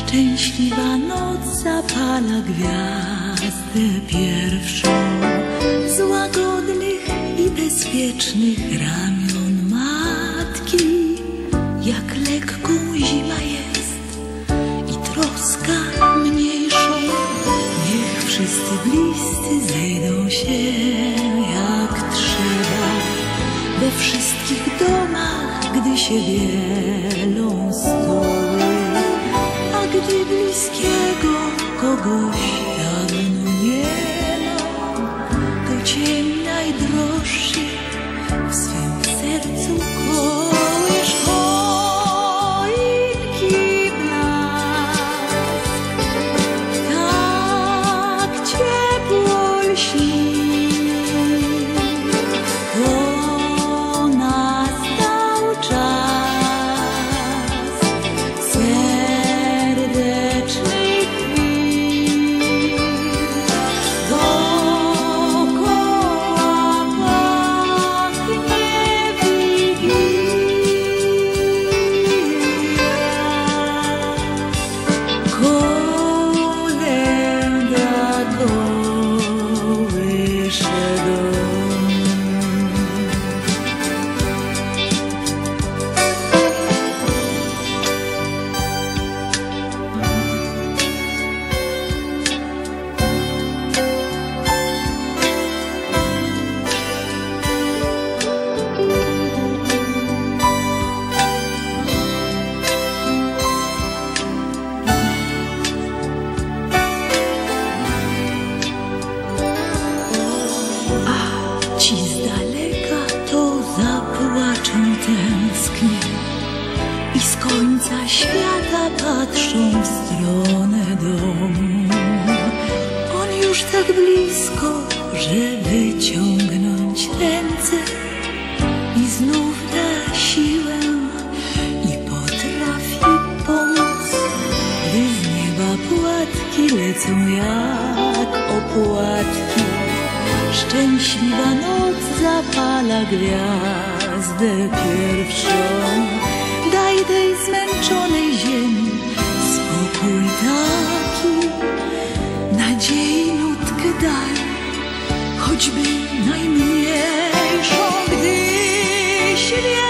Szczęśliwa noc zapala gwiazdę pierwszą z łagodnych i bezpiecznych ramion matki. Jak lekką zima jest i troska mniejszą, niech wszyscy bliscy zejdą się jak trzeba. We wszystkich domach, gdy się wielą stoły, a gdy bliskiego kogoś dawno nie ma, to cień najdroższy w swym sercu kołysz choinki blask. Tak ciepło lśni, to nastał czas serdecznych chwil. Dookoła pachnie Wigilia. Kolęda kołysze dom. Ci z daleka to zapłaczą tęsknie i z końca świata patrzą w stronę domu. On już tak blisko, że wyciągnąć ręce i znów da siłę i potrafi pomóc, gdy z nieba płatki lecą jak opłatki. Szczęśliwa noc zapala gwiazdę pierwszą. Daj tej zmęczonej ziemi spokój taki, nadziei nutkę daj, choćby najmniejszą, gdy świat